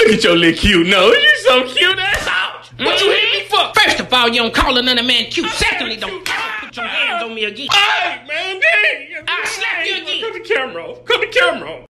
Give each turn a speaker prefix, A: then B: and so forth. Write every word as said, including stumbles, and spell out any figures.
A: Look at your little cute nose. You so cute. That's all.
B: What you hit me for? First of all, you don't call another man cute. Secondly, don't ever put your hands on me again.
A: All right, man. Dang.
B: I'll slap you again.
A: Cut the camera off. Cut the camera off.